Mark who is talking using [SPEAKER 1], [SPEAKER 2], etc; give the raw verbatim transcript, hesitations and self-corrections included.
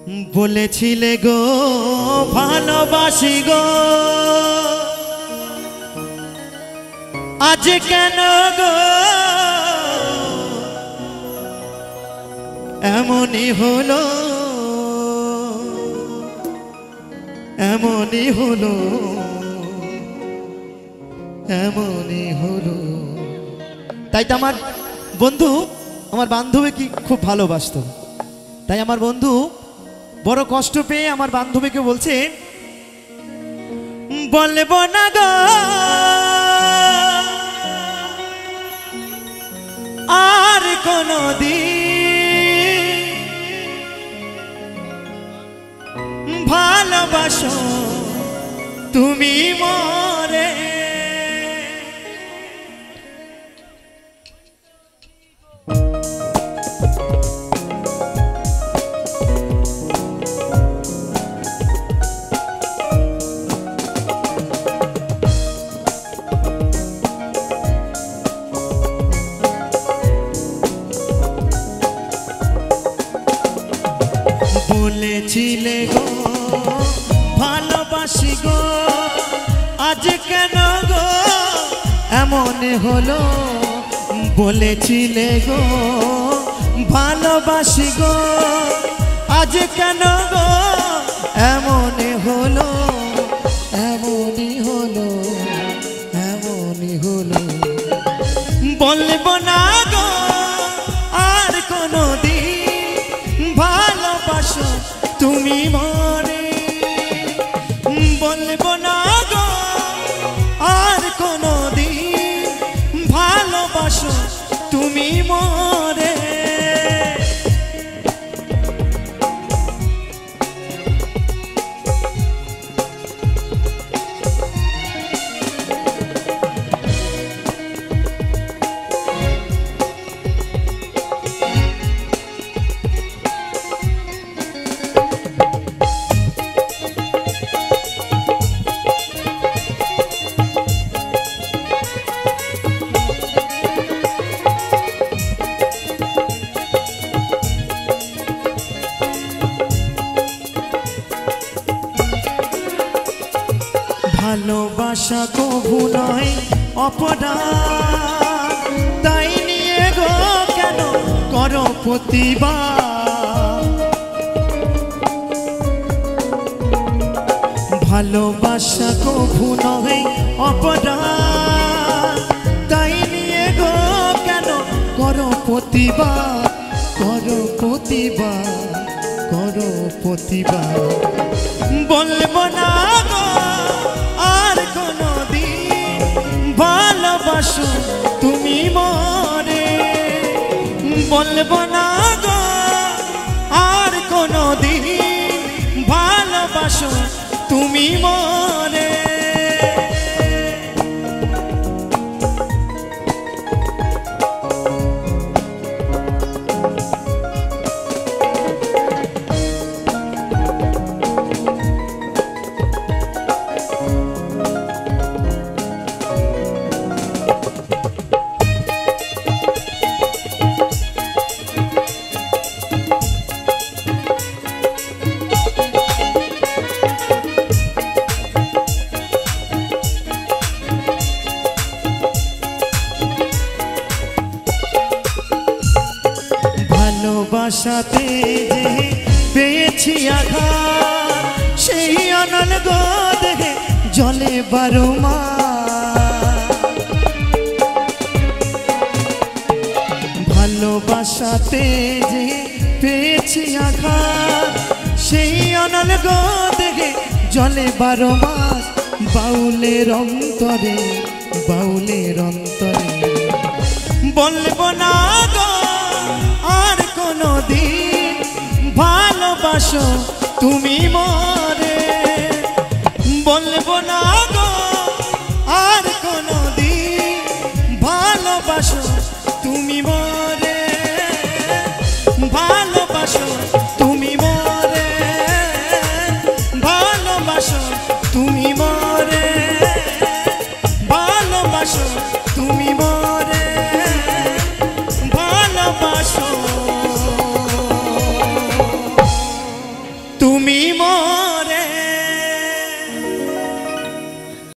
[SPEAKER 1] বলেছিলে গো ভালোবাসি গো, আজ কেন গো এমনই হলো, এমনই হলো, এমনই হলো। তাই তো আমার বন্ধু আমার বান্ধবী কি খুব ভালোবাসতো, তাই আমার বন্ধু বড় কষ্ট পেয়ে আমার বান্ধবীকে বলছে, বলবো না গো আর কোনদিন ভালোবাসো তুমি মরে। বলেছিলে গো ভালোবাসি গো, আজ কেন গো এমন হলো। বলেছিলে গো ভালোবাসি গো, আজ কেন গো এমন হলো, এমনই হলো, এমনই হলো। বলবো না গো আর কোনদিন ভালোবাসো তুমি মরে। বলবো না গো আর কোনদিন ভালোবাসো তুমি মরে। ভালোবাসা কবু নয় অপরাধ, তাই নিয়ে গো কেন করো প্রতিবাদ। ভালোবাসা কবু নয় অপরাধ, তাই নিয়ে গো কেন করো প্রতিবাদ, করো প্রতিবাদ, করো প্রতিবাদ। বলবো না গো আর কোনদিন ভালোবাসো তুমি মরে। বলবো না গো আর কোনদিন ভালোবাসো তুমি মরে। ভালোবাসাতে যে পেয়েছি আঘাত, সেই অনল গো দেখে জলে বারো মাস। ভালোবাসাতে যে পেয়েছি আঘাত, সেই অনল গো দেখে জলে বারো মাস। বাউলের অন্তরে, বাউলের অন্তরে। বলবো না গো আর কোনদিন ভালোবাসো তুমি মরে। বলবো না গো আর কোনদিন ভালোবাসো তুমি মরে। ভালোবাসো তুমি মরে, ভালোবাসো তুমি মরে, ভালোবাসো তুমি মরে, ভালোবাসো। তুমি